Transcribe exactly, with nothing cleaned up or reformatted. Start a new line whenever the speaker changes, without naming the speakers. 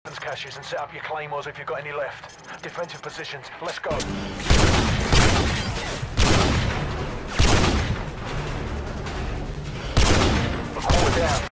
caches and set up your claymores if you've got any left. Defensive positions, let's go. A quarter down.